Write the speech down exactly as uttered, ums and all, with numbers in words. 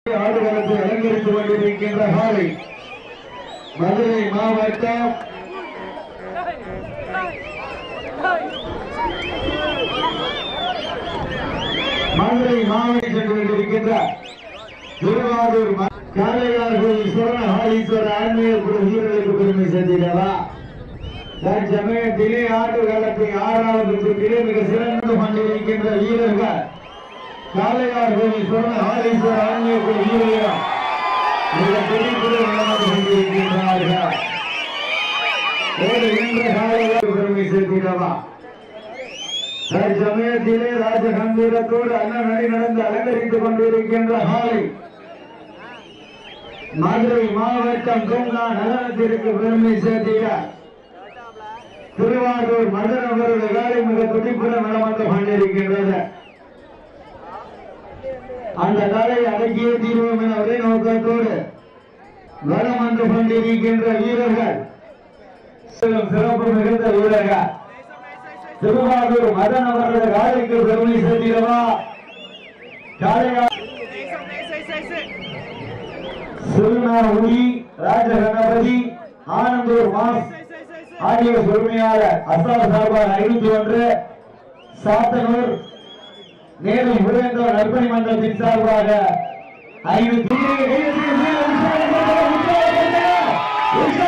ஆடுகளத்தை அலங்கரித்துக் கொண்டிருக்கின்ற காலை மதுரை மாவட்டம் மதுரை மாவட்டம் சென்று கொண்டிருக்கின்ற திருவாரூர் காளையார்கள் சுவர்ண ஹாலீஸ்வரர் ஆன்மீக குழு வீரர்களுக்கு பெருமை சேர்த்திடவா தற்சமயத்திலே ஆடுகளத்தை ஆறாவது சுற்றிலே மிக சிறந்து கொண்டிருக்கின்ற வீரர்கள் காளையார்கள் சுவர்ண ஹாலீஸ்வரர் ஆன்மீக குழு வீரர்கள் மிக பெரிய நடந்து கொண்டிருக்கின்றார்கள். பெருமை சேர்த்திடவா தற்சமயத்திலே ராஜகம்பீரத்தோடு அண்ணன் அடி நடந்து அலங்கரித்துக் கொண்டிருக்கின்ற காலை மதுரை மாவட்டம் தூங்கா நகரத்திற்கு பெருமை சேர்த்திட திருவாரூர் மதன் அவரது காலை மிக துடிப்புடன் நடந்து கொண்டிருக்கின்றது. அந்த காலை அடக்கிய தீர்வோம் என ஒரே நோக்கத்தோடு வலம் வந்து கொண்டிருக்கின்ற வீரர்கள் சிறப்பு மிகுந்த வீரர்கள் திருவாரூர் மதன் அவரது காலைக்கு பெருமை சேர்த்திடவா சிறுநாவுடி ராஜகணபதி ஆனந்தூர் மாஸ் ஆகிய உரிமையாளர் அசார் சார்பாக ஐநூத்தி ஒன்று சாத்தனூர் நேரு சுரேந்திர நற்பணி மன்றத்தின் சார்பாக ஐநூத்தி